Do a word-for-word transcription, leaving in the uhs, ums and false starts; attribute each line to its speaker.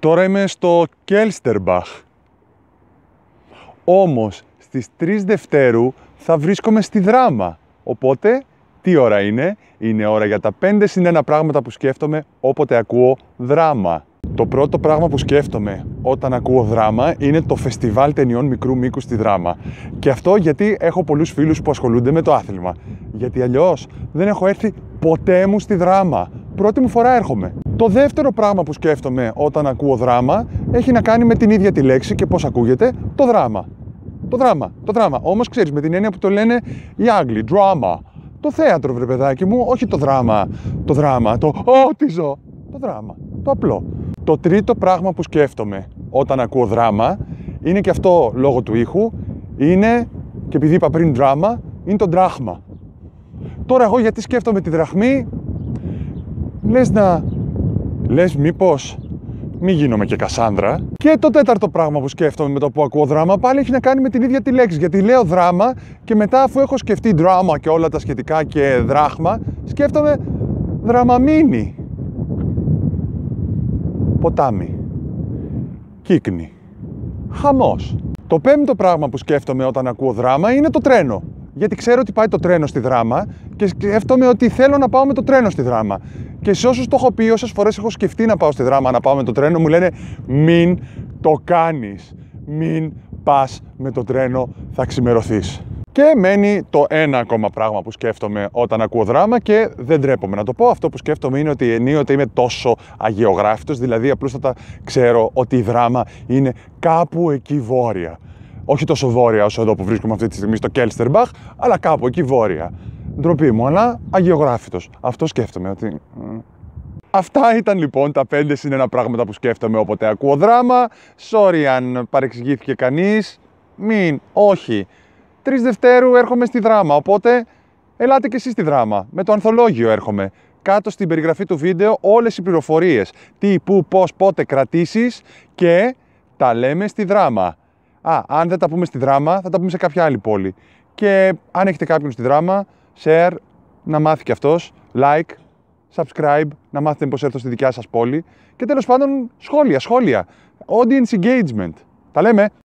Speaker 1: Τώρα είμαι στο Κέλστερμπαχ. Όμως, στις τρεις Δευτέρου θα βρίσκομαι στη Δράμα. Οπότε, τι ώρα είναι? Είναι ώρα για τα πέντε συν ένα πράγματα που σκέφτομαι όποτε ακούω δράμα. Το πρώτο πράγμα που σκέφτομαι όταν ακούω δράμα είναι το φεστιβάλ ταινιών μικρού μήκους στη Δράμα. Και αυτό γιατί έχω πολλούς φίλους που ασχολούνται με το άθλημα. Γιατί αλλιώς δεν έχω έρθει ποτέ μου στη Δράμα. Πρώτη μου φορά έρχομαι. Το δεύτερο πράγμα που σκέφτομαι όταν ακούω δράμα έχει να κάνει με την ίδια τη λέξη και πώς ακούγεται, το δράμα. Το δράμα, το δράμα. Όμως ξέρεις, με την έννοια που το λένε οι Άγγλοι, drama. Το θέατρο, βρε παιδάκι μου, όχι το δράμα, το δράμα, το «Ω, τι ζω», το δράμα, το απλό. Το τρίτο πράγμα που σκέφτομαι όταν ακούω δράμα, είναι και αυτό λόγω του ήχου, είναι, και επειδή είπα πριν δράμα, είναι το δράχμα. Τώρα εγώ γιατί σκέφτομαι τη δραχμή, λες να... λες μήπως μη γίνομαι και Κασάνδρα. Και το τέταρτο πράγμα που σκέφτομαι με το που ακούω δράμα πάλι έχει να κάνει με την ίδια τη λέξη. Γιατί λέω δράμα και μετά αφού έχω σκεφτεί δράμα και όλα τα σχετικά και δράχμα, σκέφτομαι δραμαμίνι. Ποτάμι. Κύκνη. Χαμός. Το πέμπτο πράγμα που σκέφτομαι όταν ακούω δράμα είναι το τρένο. Γιατί ξέρω ότι πάει το τρένο στη Δράμα και σκέφτομαι ότι θέλω να πάω με το τρένο στη Δράμα. Και σε όσους το έχω πει, όσες φορές έχω σκεφτεί να πάω στη Δράμα, να πάω με το τρένο, μου λένε μην το κάνεις. Μην πας με το τρένο, θα ξημερωθείς. Και μένει το ένα ακόμα πράγμα που σκέφτομαι όταν ακούω δράμα και δεν τρέπομαι να το πω. Αυτό που σκέφτομαι είναι ότι ενίοτε είμαι τόσο αγιογράφητος, δηλαδή απλούστατα ξέρω ότι η Δράμα είναι κάπου εκεί βόρεια. Όχι τόσο βόρεια όσο εδώ που βρίσκομαι αυτή τη στιγμή στο Κέλστερμπαχ, αλλά κάπου εκεί βόρεια. Ντροπή μου, αλλά αγιογράφητος. Αυτό σκέφτομαι ότι... Αυτά ήταν λοιπόν τα πέντε συν ένα πράγματα που σκέφτομαι όποτε ακούω δράμα. Sorry αν παρεξηγήθηκε κανείς. Μην, όχι. τρεις Δευτέρου έρχομαι στη Δράμα, οπότε ελάτε και εσείς στη Δράμα. Με το ανθολόγιο έρχομαι. Κάτω στην περιγραφή του βίντεο όλες οι πληροφορίες. Τι, πού, πώς, πότε κρατήσεις και τα λέμε στη Δράμα. Α, αν δεν τα πούμε στη Δράμα, θα τα πούμε σε κάποια άλλη πόλη. Και αν έχετε κάποιον στη Δράμα, share, να μάθει και αυτός, like, subscribe, να μάθετε πώς έρθω στη δικιά σας πόλη. Και τέλος πάντων, σχόλια, σχόλια. Audience engagement. Τα λέμε.